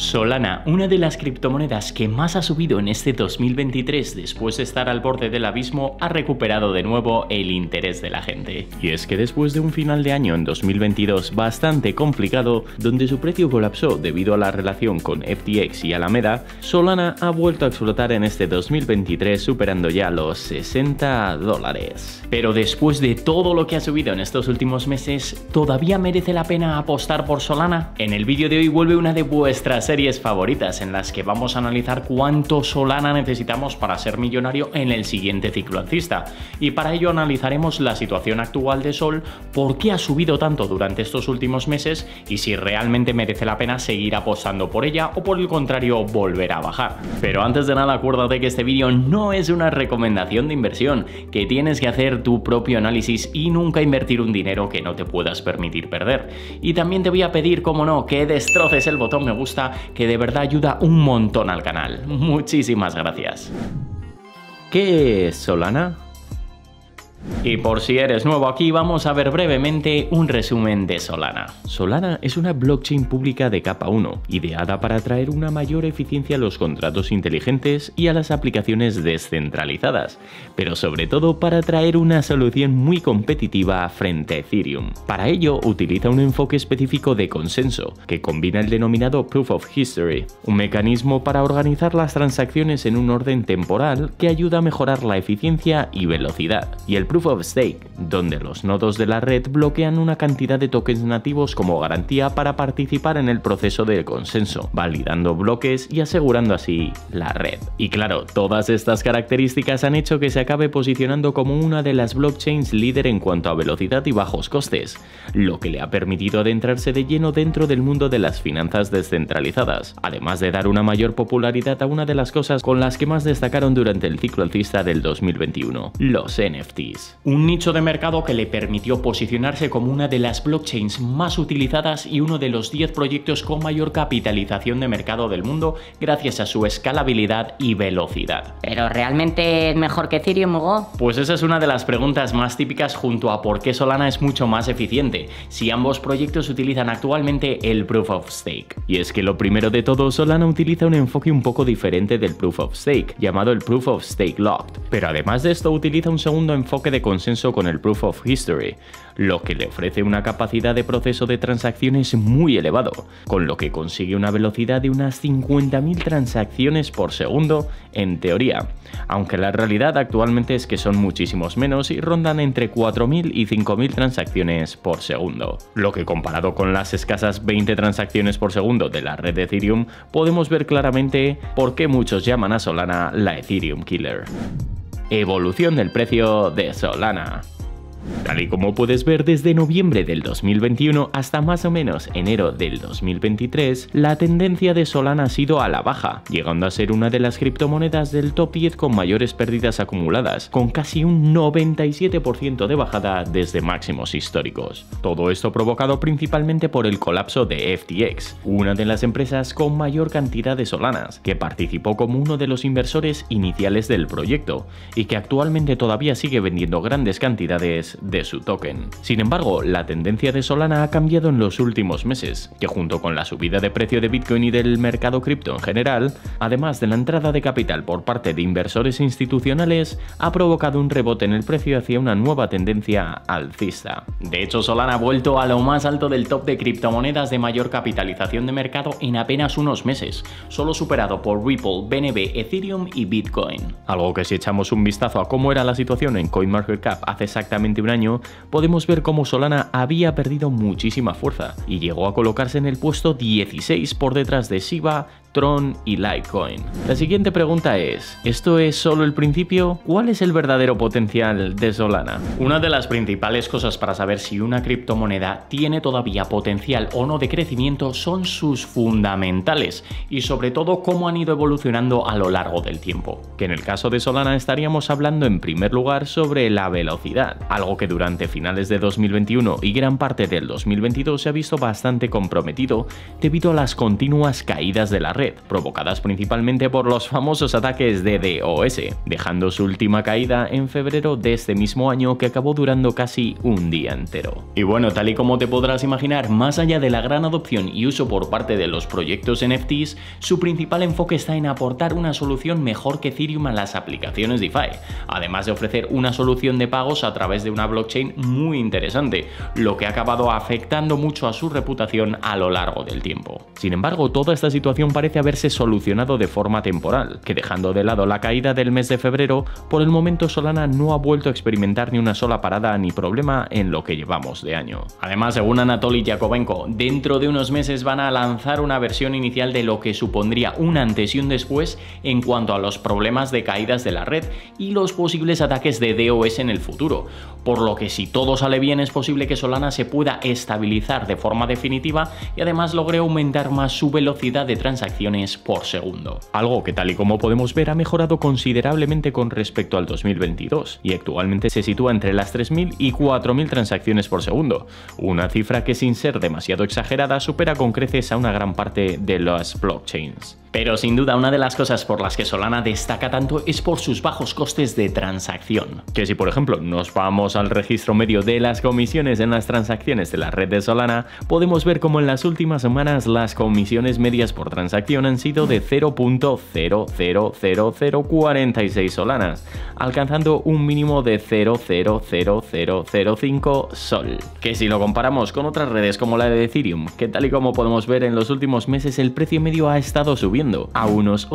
Solana, una de las criptomonedas que más ha subido en este 2023 después de estar al borde del abismo, ha recuperado de nuevo el interés de la gente. Y es que después de un final de año en 2022 bastante complicado, donde su precio colapsó debido a la relación con FTX y Alameda, Solana ha vuelto a explotar en este 2023 superando ya los $60. Pero después de todo lo que ha subido en estos últimos meses, ¿todavía merece la pena apostar por Solana? En el vídeo de hoy vuelve una de vuestras series favoritas en las que vamos a analizar cuánto Solana necesitamos para ser millonario en el siguiente ciclo alcista. Y para ello analizaremos la situación actual de Sol, por qué ha subido tanto durante estos últimos meses y si realmente merece la pena seguir apostando por ella o por el contrario volver a bajar. Pero antes de nada acuérdate que este vídeo no es una recomendación de inversión, que tienes que hacer tu propio análisis y nunca invertir un dinero que no te puedas permitir perder. Y también te voy a pedir, como no, que destroces el botón me gusta, que de verdad ayuda un montón al canal. Muchísimas gracias. ¿Qué es Solana? Y por si eres nuevo aquí, vamos a ver brevemente un resumen de Solana. Solana es una blockchain pública de capa 1, ideada para traer una mayor eficiencia a los contratos inteligentes y a las aplicaciones descentralizadas, pero sobre todo para traer una solución muy competitiva frente a Ethereum. Para ello, utiliza un enfoque específico de consenso, que combina el denominado Proof of History, un mecanismo para organizar las transacciones en un orden temporal que ayuda a mejorar la eficiencia y velocidad, y el Proof of Stake, donde los nodos de la red bloquean una cantidad de tokens nativos como garantía para participar en el proceso de consenso, validando bloques y asegurando así la red. Y claro, todas estas características han hecho que se acabe posicionando como una de las blockchains líder en cuanto a velocidad y bajos costes, lo que le ha permitido adentrarse de lleno dentro del mundo de las finanzas descentralizadas, además de dar una mayor popularidad a una de las cosas con las que más destacaron durante el ciclo alcista del 2021, los NFTs. Un nicho de mercado que le permitió posicionarse como una de las blockchains más utilizadas y uno de los 10 proyectos con mayor capitalización de mercado del mundo gracias a su escalabilidad y velocidad. ¿Pero realmente es mejor que Ethereum, Hugo? Pues esa es una de las preguntas más típicas junto a por qué Solana es mucho más eficiente, si ambos proyectos utilizan actualmente el Proof of Stake. Y es que lo primero de todo, Solana utiliza un enfoque un poco diferente del Proof of Stake, llamado el Proof of Stake Locked. Pero además de esto utiliza un segundo enfoque de consenso con el Proof of History, lo que le ofrece una capacidad de proceso de transacciones muy elevado, con lo que consigue una velocidad de unas 50.000 transacciones por segundo en teoría, aunque la realidad actualmente es que son muchísimos menos y rondan entre 4.000 y 5.000 transacciones por segundo, lo que comparado con las escasas 20 transacciones por segundo de la red de Ethereum, podemos ver claramente por qué muchos llaman a Solana la Ethereum Killer. Evolución del precio de Solana. Tal y como puedes ver, desde noviembre del 2021 hasta más o menos enero del 2023, la tendencia de Solana ha sido a la baja, llegando a ser una de las criptomonedas del top 10 con mayores pérdidas acumuladas, con casi un 97% de bajada desde máximos históricos. Todo esto provocado principalmente por el colapso de FTX, una de las empresas con mayor cantidad de Solanas, que participó como uno de los inversores iniciales del proyecto, y que actualmente todavía sigue vendiendo grandes cantidades de su token. Sin embargo, la tendencia de Solana ha cambiado en los últimos meses, que junto con la subida de precio de Bitcoin y del mercado cripto en general, además de la entrada de capital por parte de inversores institucionales, ha provocado un rebote en el precio hacia una nueva tendencia alcista. De hecho, Solana ha vuelto a lo más alto del top de criptomonedas de mayor capitalización de mercado en apenas unos meses, solo superado por Ripple, BNB, Ethereum y Bitcoin. Algo que si echamos un vistazo a cómo era la situación en CoinMarketCap hace exactamente un año, podemos ver cómo Solana había perdido muchísima fuerza y llegó a colocarse en el puesto 16 por detrás de Shiba, Tron y Litecoin. La siguiente pregunta es, ¿esto es solo el principio? ¿Cuál es el verdadero potencial de Solana? Una de las principales cosas para saber si una criptomoneda tiene todavía potencial o no de crecimiento son sus fundamentales y sobre todo cómo han ido evolucionando a lo largo del tiempo. Que en el caso de Solana estaríamos hablando en primer lugar sobre la velocidad, algo que durante finales de 2021 y gran parte del 2022 se ha visto bastante comprometido debido a las continuas caídas de la red, red, provocadas principalmente por los famosos ataques de DOS, dejando su última caída en febrero de este mismo año, que acabó durando casi un día entero. Y bueno, tal y como te podrás imaginar, más allá de la gran adopción y uso por parte de los proyectos NFTs, su principal enfoque está en aportar una solución mejor que Ethereum a las aplicaciones DeFi, además de ofrecer una solución de pagos a través de una blockchain muy interesante, lo que ha acabado afectando mucho a su reputación a lo largo del tiempo. Sin embargo, toda esta situación parece haberse solucionado de forma temporal, que dejando de lado la caída del mes de febrero, por el momento Solana no ha vuelto a experimentar ni una sola parada ni problema en lo que llevamos de año. Además, según Anatoly Yakovenko, dentro de unos meses van a lanzar una versión inicial de lo que supondría un antes y un después en cuanto a los problemas de caídas de la red y los posibles ataques de DOS en el futuro, por lo que si todo sale bien es posible que Solana se pueda estabilizar de forma definitiva y además logre aumentar más su velocidad de transacciones por segundo. Algo que, tal y como podemos ver, ha mejorado considerablemente con respecto al 2022 y actualmente se sitúa entre las 3.000 y 4.000 transacciones por segundo, una cifra que, sin ser demasiado exagerada, supera con creces a una gran parte de las blockchains. Pero sin duda una de las cosas por las que Solana destaca tanto es por sus bajos costes de transacción. Que si por ejemplo nos vamos al registro medio de las comisiones en las transacciones de la red de Solana, podemos ver como en las últimas semanas las comisiones medias por transacción han sido de 0.000046 Solanas, alcanzando un mínimo de 0.00005 Sol. Que si lo comparamos con otras redes como la de Ethereum, que tal y como podemos ver en los últimos meses el precio medio ha estado subiendo a unos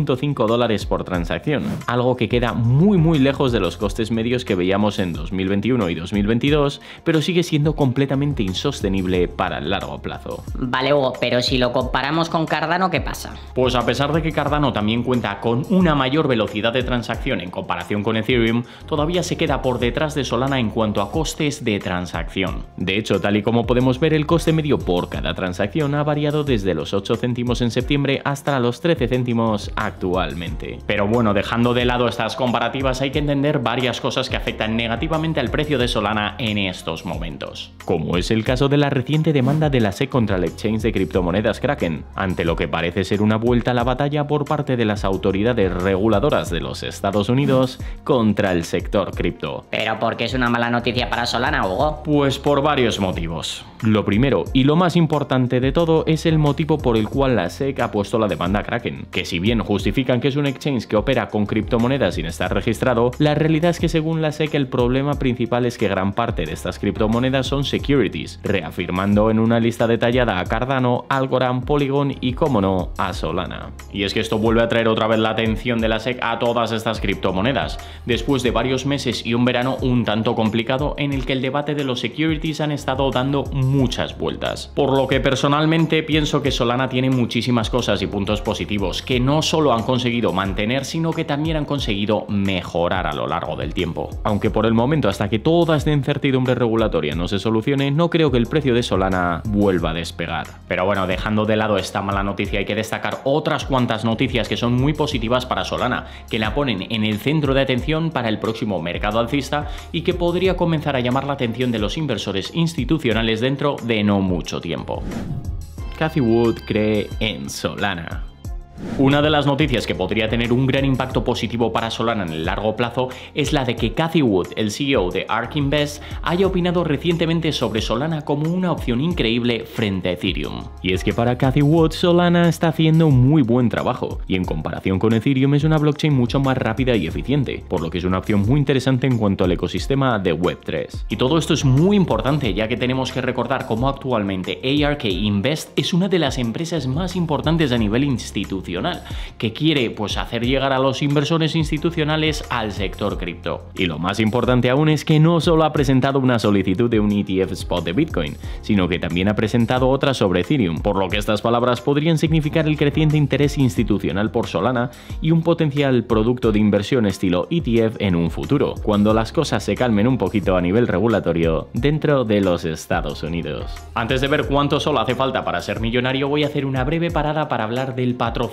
$8.5 por transacción, algo que queda muy lejos de los costes medios que veíamos en 2021 y 2022, pero sigue siendo completamente insostenible para el largo plazo. Vale, Hugo, pero si lo comparamos con Cardano, ¿qué pasa? Pues a pesar de que Cardano también cuenta con una mayor velocidad de transacción en comparación con Ethereum, todavía se queda por detrás de Solana en cuanto a costes de transacción. De hecho, tal y como podemos ver, el coste medio por cada transacción ha variado desde los 8 céntimos en septiembre hasta los 13 céntimos actualmente. Pero bueno, dejando de lado estas comparativas, hay que entender varias cosas que afectan negativamente al precio de Solana en estos momentos. Como es el caso de la reciente demanda de la SEC contra el exchange de criptomonedas Kraken, ante lo que parece ser una vuelta a la batalla por parte de las autoridades reguladoras de los Estados Unidos contra el sector cripto. ¿Pero por qué es una mala noticia para Solana, Hugo? Pues por varios motivos. Lo primero y lo más importante de todo es el motivo por el cual la SEC ha puesto la demanda Kraken, que si bien justifican que es un exchange que opera con criptomonedas sin estar registrado, la realidad es que según la SEC el problema principal es que gran parte de estas criptomonedas son securities, reafirmando en una lista detallada a Cardano, Algorand, Polygon y, como no, a Solana. Y es que esto vuelve a traer otra vez la atención de la SEC a todas estas criptomonedas, después de varios meses y un verano un tanto complicado en el que el debate de los securities han estado dando muchas vueltas. Por lo que personalmente pienso que Solana tiene muchísimas cosas y puntos positivos que no solo han conseguido mantener, sino que también han conseguido mejorar a lo largo del tiempo. Aunque por el momento, hasta que toda esta incertidumbre regulatoria no se solucione, no creo que el precio de Solana vuelva a despegar. Pero bueno, dejando de lado esta mala noticia, hay que destacar otras cuantas noticias que son muy positivas para Solana, que la ponen en el centro de atención para el próximo mercado alcista y que podría comenzar a llamar la atención de los inversores institucionales dentro de no mucho tiempo. Cathie Wood cree en Solana. Una de las noticias que podría tener un gran impacto positivo para Solana en el largo plazo es la de que Cathie Wood, el CEO de ARK Invest, haya opinado recientemente sobre Solana como una opción increíble frente a Ethereum. Y es que para Cathie Wood, Solana está haciendo un muy buen trabajo, y en comparación con Ethereum es una blockchain mucho más rápida y eficiente, por lo que es una opción muy interesante en cuanto al ecosistema de Web3. Y todo esto es muy importante, ya que tenemos que recordar cómo actualmente ARK Invest es una de las empresas más importantes a nivel institucional, que quiere pues hacer llegar a los inversores institucionales al sector cripto. Y lo más importante aún es que no solo ha presentado una solicitud de un ETF spot de Bitcoin, sino que también ha presentado otra sobre Ethereum, por lo que estas palabras podrían significar el creciente interés institucional por Solana y un potencial producto de inversión estilo ETF en un futuro, cuando las cosas se calmen un poquito a nivel regulatorio dentro de los Estados Unidos. Antes de ver cuánto Sol hace falta para ser millonario, voy a hacer una breve parada para hablar del patrocinador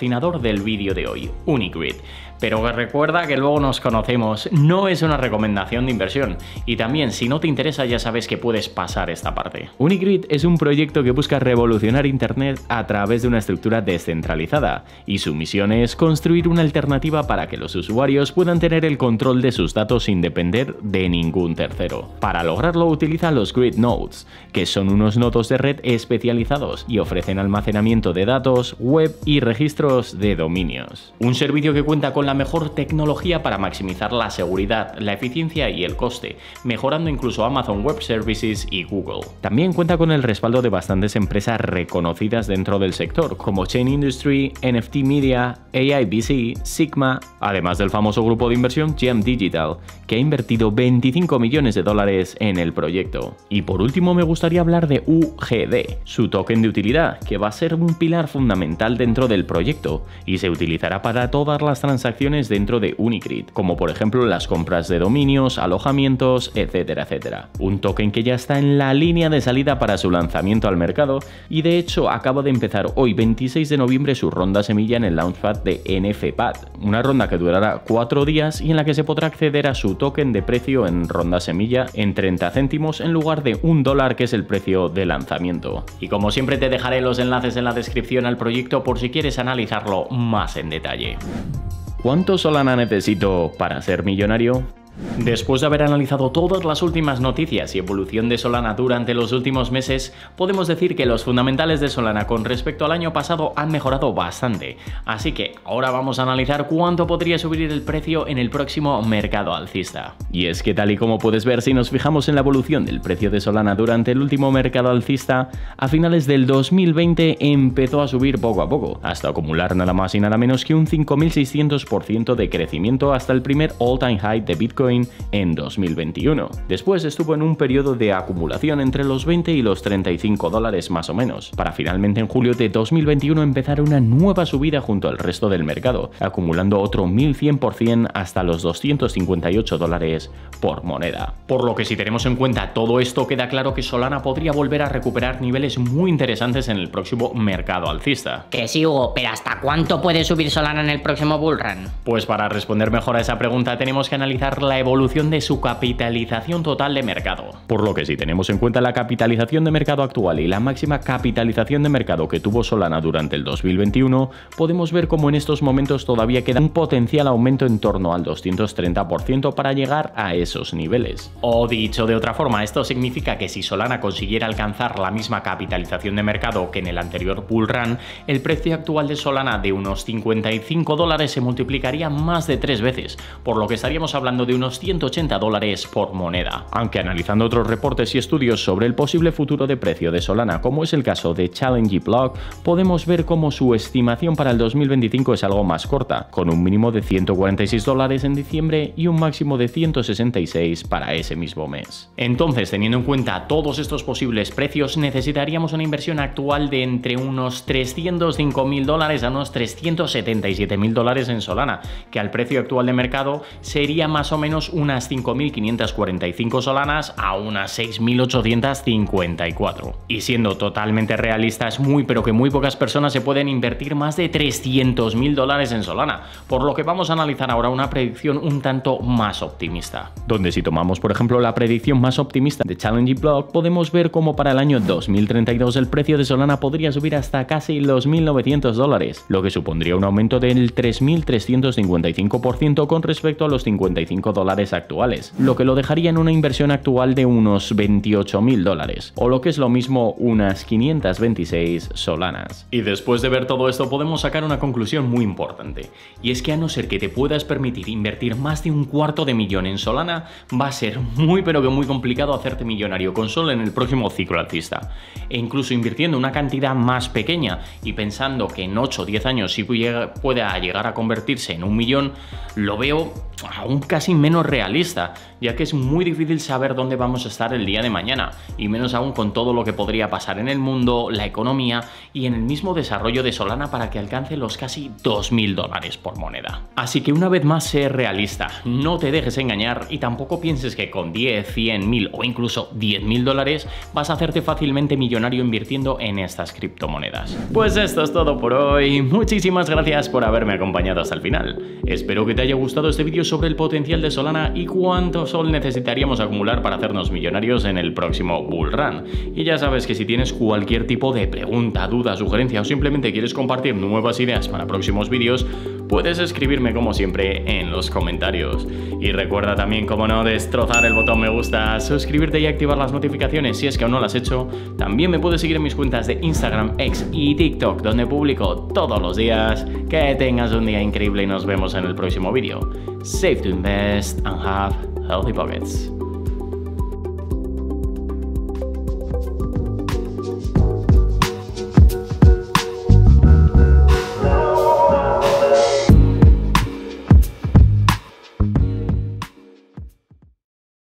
patrocinador del vídeo de hoy, Unicred. Pero recuerda que luego nos conocemos, no es una recomendación de inversión. Y también, si no te interesa, ya sabes que puedes pasar esta parte. Unicred es un proyecto que busca revolucionar Internet a través de una estructura descentralizada, y su misión es construir una alternativa para que los usuarios puedan tener el control de sus datos sin depender de ningún tercero. Para lograrlo utiliza los Grid Nodes, que son unos nodos de red especializados y ofrecen almacenamiento de datos, web y registros de dominios. Un servicio que cuenta con la mejor tecnología para maximizar la seguridad, la eficiencia y el coste, mejorando incluso Amazon Web Services y Google. También cuenta con el respaldo de bastantes empresas reconocidas dentro del sector, como Chain Industry, NFT Media, AIBC, Sigma, además del famoso grupo de inversión GEM Digital, que ha invertido 25 millones de dólares en el proyecto. Y por último me gustaría hablar de UGD, su token de utilidad, que va a ser un pilar fundamental dentro del proyecto y se utilizará para todas las transacciones dentro de Unicred, como por ejemplo las compras de dominios, alojamientos, etcétera, etcétera. Un token que ya está en la línea de salida para su lanzamiento al mercado y de hecho acaba de empezar hoy 26 de noviembre su ronda semilla en el Launchpad de NFPad, una ronda que durará 4 días y en la que se podrá acceder a su token de precio en ronda semilla en 30 céntimos en lugar de $1 que es el precio de lanzamiento. Y como siempre te dejaré los enlaces en la descripción al proyecto por si quieres analizarlo más en detalle. ¿Cuánto Solana necesito para ser millonario? Después de haber analizado todas las últimas noticias y evolución de Solana durante los últimos meses, podemos decir que los fundamentales de Solana con respecto al año pasado han mejorado bastante. Así que ahora vamos a analizar cuánto podría subir el precio en el próximo mercado alcista. Y es que tal y como puedes ver, si nos fijamos en la evolución del precio de Solana durante el último mercado alcista, a finales del 2020 empezó a subir poco a poco, hasta acumular nada más y nada menos que un 5.600% de crecimiento hasta el primer all-time high de Bitcoin en 2021. Después estuvo en un periodo de acumulación entre los 20 y los $35 más o menos, para finalmente en julio de 2021 empezar una nueva subida junto al resto del mercado, acumulando otro 1100% hasta los $258 por moneda. Por lo que si tenemos en cuenta todo esto, queda claro que Solana podría volver a recuperar niveles muy interesantes en el próximo mercado alcista. Que sí, Hugo, pero ¿hasta cuánto puede subir Solana en el próximo bullrun? Pues para responder mejor a esa pregunta tenemos que analizar la evolución de su capitalización total de mercado. Por lo que si tenemos en cuenta la capitalización de mercado actual y la máxima capitalización de mercado que tuvo Solana durante el 2021, podemos ver cómo en estos momentos todavía queda un potencial aumento en torno al 230% para llegar a esos niveles. O dicho de otra forma, esto significa que si Solana consiguiera alcanzar la misma capitalización de mercado que en el anterior bull run, el precio actual de Solana de unos $55 se multiplicaría más de 3 veces, por lo que estaríamos hablando de unos $180 por moneda. Aunque analizando otros reportes y estudios sobre el posible futuro de precio de Solana, como es el caso de Challenge Block, podemos ver cómo su estimación para el 2025 es algo más corta, con un mínimo de $146 en diciembre y un máximo de 166 para ese mismo mes. Entonces, teniendo en cuenta todos estos posibles precios, necesitaríamos una inversión actual de entre unos $305.000 a unos $377.000 en Solana, que al precio actual de mercado sería más o menos unas 5.545 Solanas a unas 6.854. Y siendo totalmente realistas, muy pocas personas se pueden invertir más de $300.000 en Solana, por lo que vamos a analizar ahora una predicción un tanto más optimista. Donde si tomamos por ejemplo la predicción más optimista de Challenge Block, podemos ver cómo para el año 2032 el precio de Solana podría subir hasta casi los $1.900, lo que supondría un aumento del 3.355% con respecto a los $55 actuales, lo que lo dejaría en una inversión actual de unos $28.000, o lo que es lo mismo, unas 526 Solanas. Y después de ver todo esto podemos sacar una conclusión muy importante, y es que a no ser que te puedas permitir invertir más de $250.000 en Solana, va a ser muy complicado hacerte millonario con solo en el próximo ciclo alcista. E incluso invirtiendo una cantidad más pequeña y pensando que en 8 o 10 años sí pueda llegar a convertirse en $1 millón, lo veo aún casi menos menos realista, ya que es muy difícil saber dónde vamos a estar el día de mañana, y menos aún con todo lo que podría pasar en el mundo, la economía y en el mismo desarrollo de Solana para que alcance los casi $2000 por moneda. Así que una vez más, sé realista, no te dejes engañar y tampoco pienses que con 10, 100, 1000 o incluso $10.000 vas a hacerte fácilmente millonario invirtiendo en estas criptomonedas. Pues esto es todo por hoy, muchísimas gracias por haberme acompañado hasta el final. Espero que te haya gustado este vídeo sobre el potencial de Solana y cuánto Sol necesitaríamos acumular para hacernos millonarios en el próximo bull run. Y ya sabes que si tienes cualquier tipo de pregunta, duda, sugerencia o simplemente quieres compartir nuevas ideas para próximos vídeos, puedes escribirme como siempre en los comentarios. Y recuerda también, como no, destrozar el botón me gusta, suscribirte y activar las notificaciones si es que aún no lo has hecho. También me puedes seguir en mis cuentas de Instagram, X y TikTok, donde publico todos los días. Que tengas un día increíble y nos vemos en el próximo vídeo. Save to invest and have healthy pockets.